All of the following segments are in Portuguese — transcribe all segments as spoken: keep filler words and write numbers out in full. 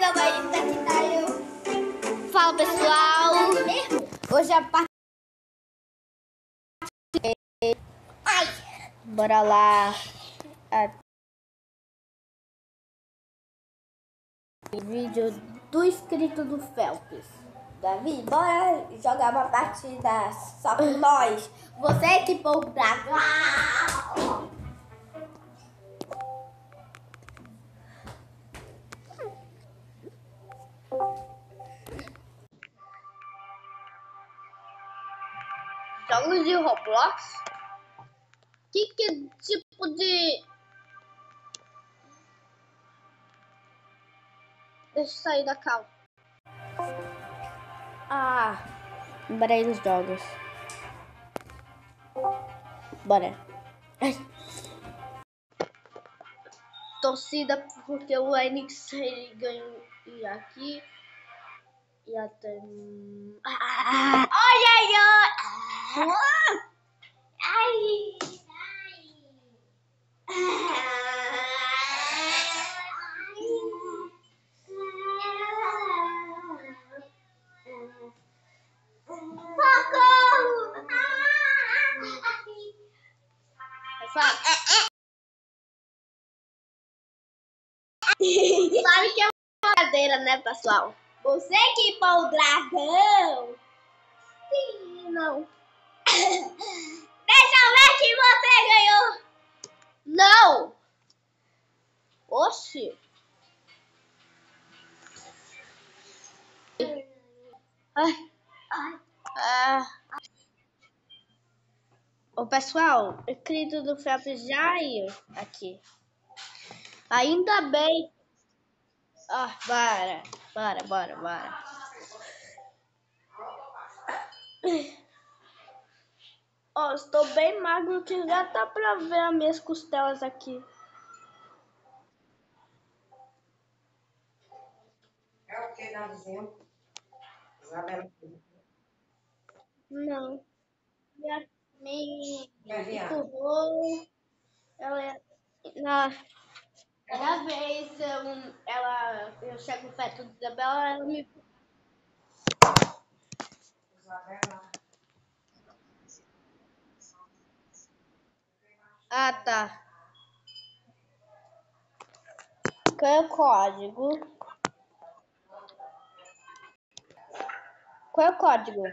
Fala pessoal, hoje a parte Ai. Bora lá a... vídeo do inscrito do Felps. Davi, bora jogar uma partida só com nós. Você que pôr o dragão. Jogos de Roblox? Que, que tipo de... Deixa eu sair da cal. Ah, lembrei dos jogos. Bora. Ai. Torcida porque o Enix ganhou aqui. E até... Ah, ai, ai, ai. Ai. Socorro! Pessoal, sabe que é uma brincadeira, né, pessoal? Você que pôr o dragão. Sim, não. Deixa eu ver que você ganhou. Não! Oxi! Ai. Ai. Ah. Ô pessoal, o inscrito do Felps já ia aqui. Ainda bem. Ah, bora, bora, bora, bora. Ó, oh, estou bem magro que já tá pra ver as minhas costelas aqui. É o que, Davizinho? Isabela? Não. Minha, me Vai, empurrou. Ela na primeira vez eu, ela, eu chego perto da Isabela, ela me Isabela. Ah, tá. Qual é o código? Qual é o código?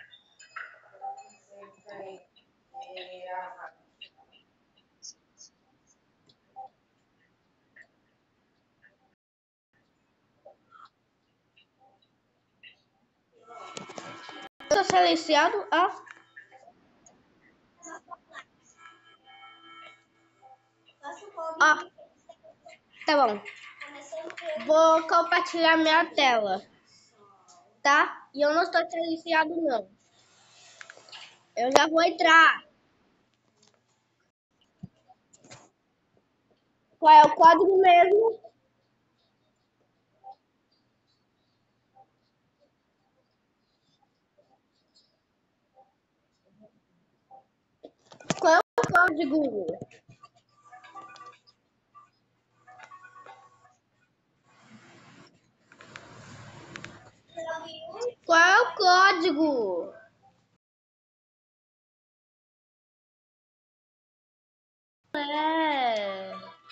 Eu tô silenciado. Ah. Ah. Tá bom. Vou compartilhar minha tela. Tá? E eu não estou silenciado, não. Eu já vou entrar. Qual é o código mesmo? Qual é o código? Qual é o código? É.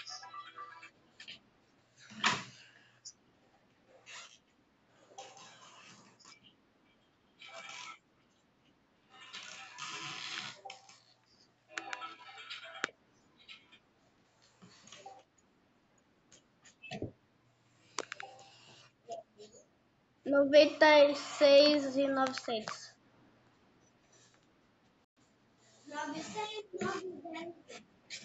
Noventa e seis e novecentos. novecentos, novecentos.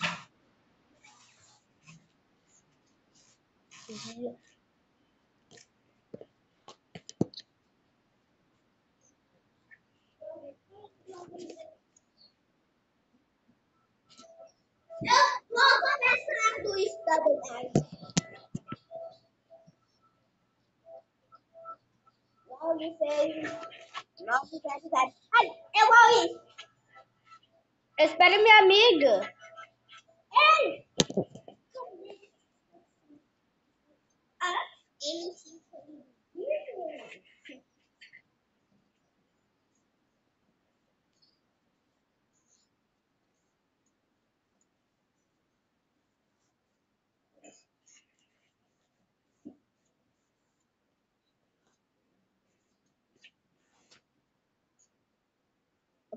Eu vou começar do estado. nove, seis, nove, sete, sete. Ai, eu vou ir. Espere minha amiga. Ei! Ah, M cinco.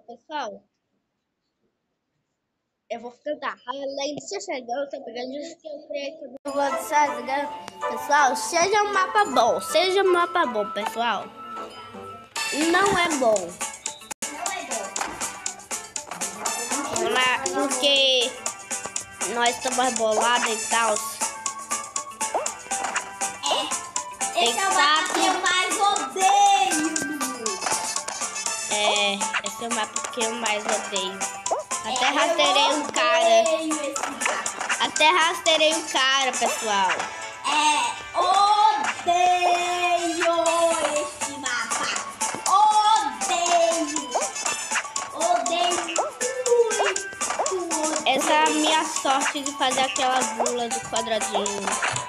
pessoal, eu vou cantar. Além de ser chegando, eu tô pegando isso que eu criei também. Eu vou deixar, pessoal, seja um mapa bom. Seja um mapa bom, pessoal. Não é bom. Não é bom. Mas porque nós estamos bolados e tal. É. Esse é o mapa que eu mais odeio. É, esse é o mapa que eu mais odeio. Até É, rasterei eu um cara. odeio esse mapa. Até rasterei um cara, pessoal. É, odeio este mapa. Odeio. Odeio muito. Odeio. Essa é a minha sorte de fazer aquela bula do quadradinho.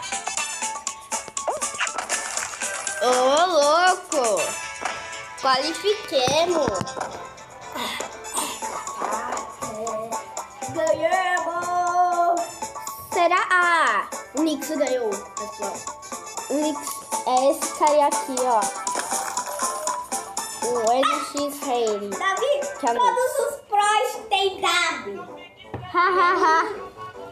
Ô, louco! Qualifiquemos! Ganhamos! Será? Ah, o Nix ganhou, pessoal. O Nix é esse cara aqui, ó. O N X Rei. Davi, Que é todos os pros têm W. Hahaha.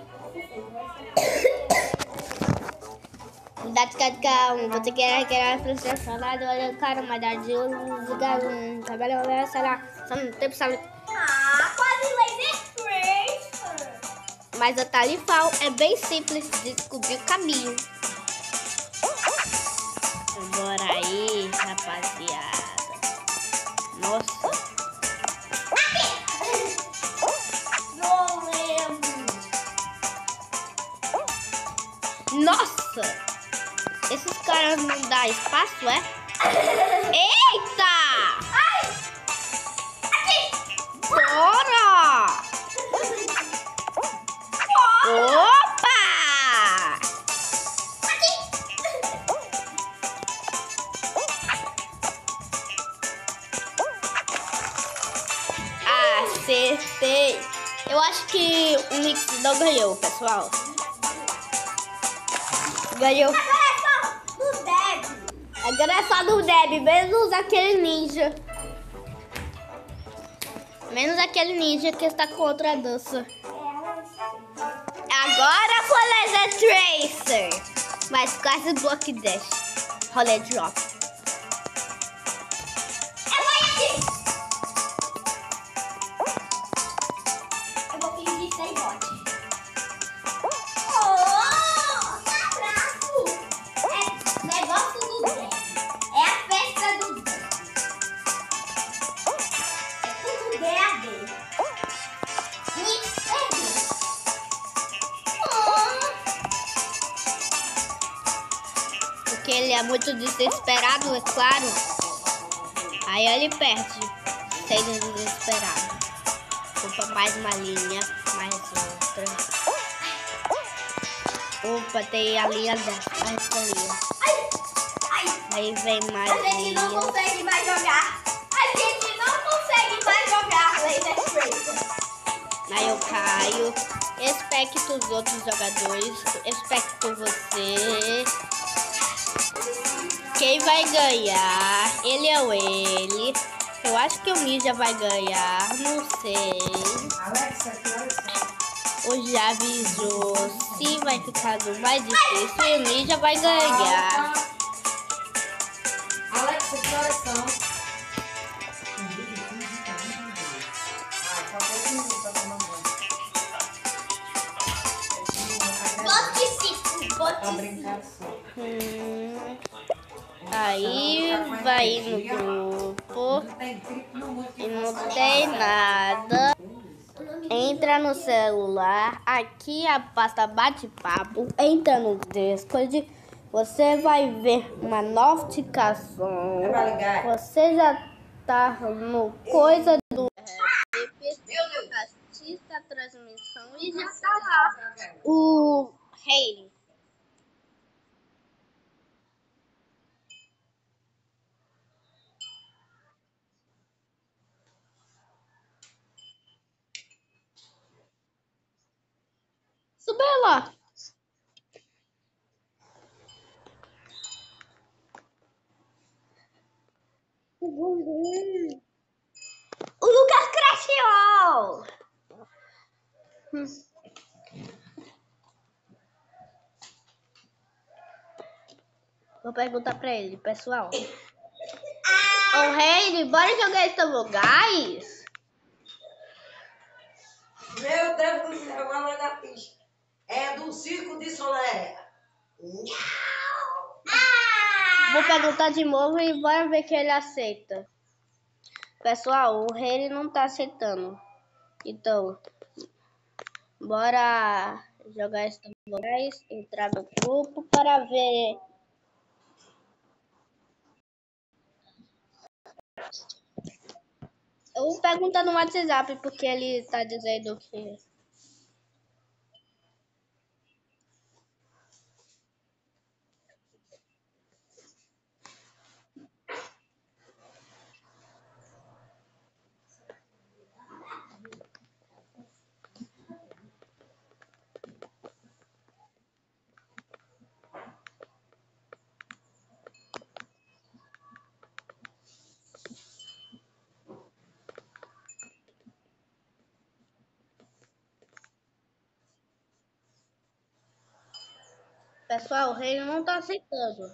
Dati cada um, você quer que era processionado, olha, cara, mas dá de um trabalho, olha, sei lá, só não tem sabe. Ah, quase laser tracer. Mas a Talifal é bem simples de descobrir o caminho. Bora aí, rapaziada. Nossa. Não lembro. Nossa! Esses caras não dão espaço, é? Eita! Ai! Aqui! Bora! Opa! Acertei! Eu acho que o Nix não ganhou, pessoal. Ganhou. Agora é só do Deb. Agora é só do Deb, menos aquele ninja. Menos aquele ninja que está com outra dança. Agora foi Laser Tracer. Mas quase Block Dash. Rolê Drop. Eu vou aqui. Eu vou fingir sem bote. Oh, abraço. É negócio do Deb. É a festa do Deb. É tudo D A D. Nix perdeu. Oh. Porque ele é muito desesperado, é claro. Aí ele perde. Sendo desesperado. Opa, mais uma linha. Mais outra. Opa, tem a linha dessa. Mais essa linha. Ai, ai. Aí vem mais A gente linha. não consegue mais jogar. A gente não consegue mais jogar Laser Tracer. Aí eu caio. Expecto os outros jogadores. Expecto você. Quem vai ganhar? Ele ou ele? Eu acho que o Ninja vai ganhar. Não sei. Alexa, que horas são? O já avisou. Se vai ficar do mais difícil, o Ninja vai ganhar. Alexa, que horas são? Ah, só dois minutos pra tomar banho. Bote cinco, Pra bote cinco. brincar só. Hum, aí vai no grupo Não tem tripo no mundo que e não faça tem isso. nada. Entra no celular, aqui a pasta bate-papo, entra no Discord, você vai ver uma notificação. Vai ligar. Você já tá no coisa do assista a transmissão e já tá lá o rei. Subiu lá. O Lucas pessoal. Hum. Vou perguntar pra ele, pessoal. Ô, Rei, bora jogar esse Gás? Meu Deus do céu, uma lagartixa. É do circo de Solé. Vou perguntar de novo e bora ver que ele aceita. Pessoal, o Rei não tá aceitando. Então, bora jogar esse Gás, entrar no grupo para ver. Eu vou perguntar no WhatsApp porque ele tá dizendo que... Pessoal, o Rei não tá aceitando.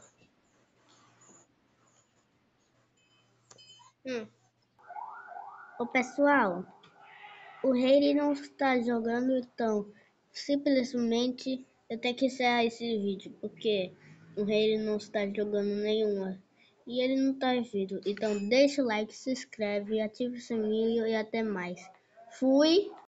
Hum. Ô, pessoal, o Rei não está jogando, então simplesmente eu tenho que encerrar esse vídeo, porque o Rei não está jogando nenhuma e ele não está vindo. Então deixa o like, se inscreve, ativa o sininho e até mais. Fui!